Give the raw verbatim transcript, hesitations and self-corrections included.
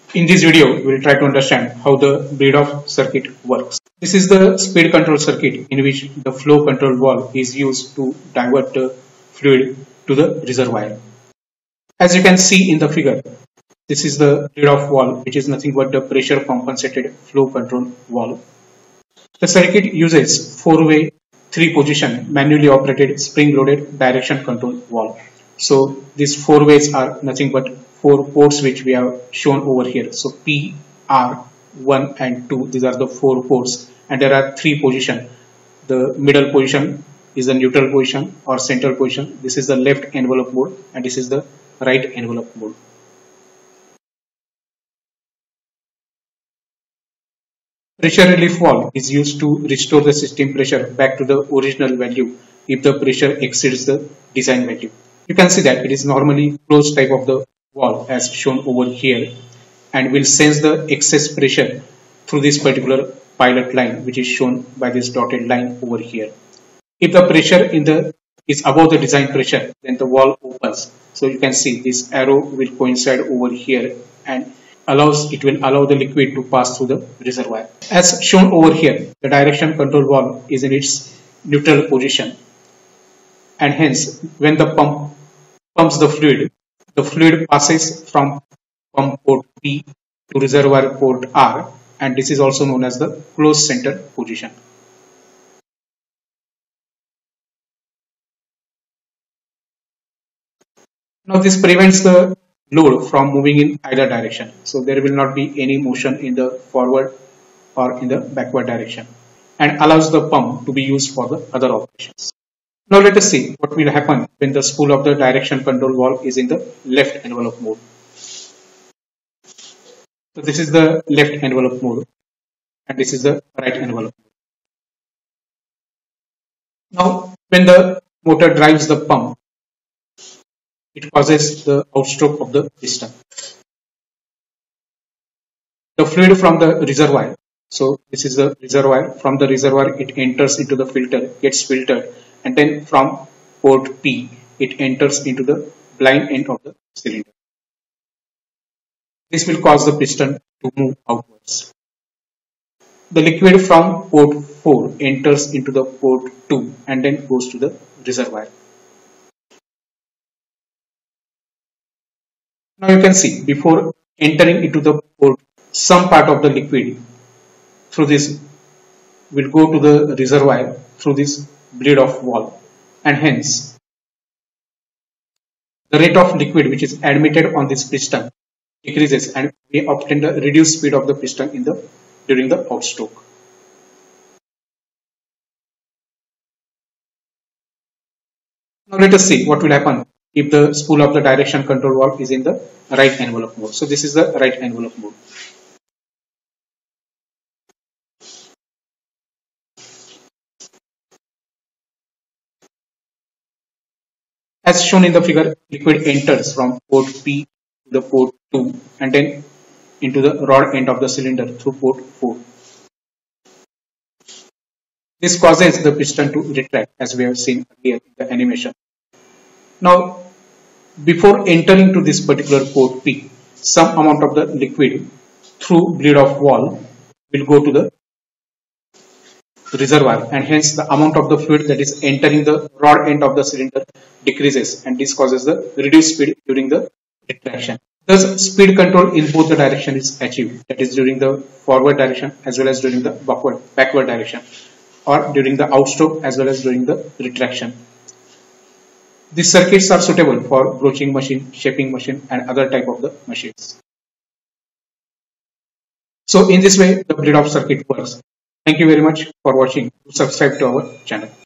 In this video, we will try to understand how the Bredoff circuit works. This is the speed control circuit in which the flow control valve is used to divert the fluid to the reservoir. As you can see in the figure, this is the Bredoff valve, which is nothing but the pressure compensated flow control valve. The circuit uses four-way, three-position, manually operated spring-loaded direction control valve. So these four ways are nothing but four ports which we have shown over here. So P, R, one and two, these are the four ports, and there are three positions. The middle position is the neutral position or central position. This is the left envelope mode and this is the right envelope mode. Pressure relief valve is used to restore the system pressure back to the original value if the pressure exceeds the design value. You can see that it is normally closed type of the valve as shown over here and will sense the excess pressure through this particular pilot line, which is shown by this dotted line over here. If the pressure in the is above the design pressure, then the valve opens. So you can see this arrow will coincide over here and allows it will allow the liquid to pass through the reservoir. As shown over here, the direction control valve is in its neutral position, and hence when the pump pumps the fluid, the fluid passes from pump port P to reservoir port R, and this is also known as the closed center position. Now this prevents the load from moving in either direction. So there will not be any motion in the forward or in the backward direction and allows the pump to be used for the other operations. Now let us see what will happen when the spool of the direction control valve is in the left envelope mode. So this is the left envelope mode and this is the right envelope mode. Now when the motor drives the pump, it causes the outstroke of the piston. The fluid from the reservoir, so this is the reservoir, from the reservoir it enters into the filter, gets filtered, and then from port P it enters into the blind end of the cylinder. This will cause the piston to move outwards. The liquid from port four enters into the port two and then goes to the reservoir. Now you can see before entering into the port, some part of the liquid through this will go to the reservoir through this Bredoff valve, and hence the rate of liquid which is admitted on this piston decreases and we obtain the reduced speed of the piston in the during the outstroke. Now let us see what will happen if the spool of the direction control valve is in the right envelope mode. So this is the right envelope mode. As shown in the figure, liquid enters from port P to the port two and then into the rod end of the cylinder through port four. This causes the piston to retract as we have seen here in the animation. Now, before entering to this particular port P, some amount of the liquid through Bredoff valve will go to the reservoir, and hence the amount of the fluid that is entering the rod end of the cylinder decreases, and this causes the reduced speed during the retraction. Thus, speed control in both the direction is achieved, that is during the forward direction as well as during the backward, backward direction, or during the outstroke as well as during the retraction. These circuits are suitable for broaching machine, shaping machine and other type of the machines. So in this way the Bredoff circuit works. Thank you very much for watching. Subscribe to our channel.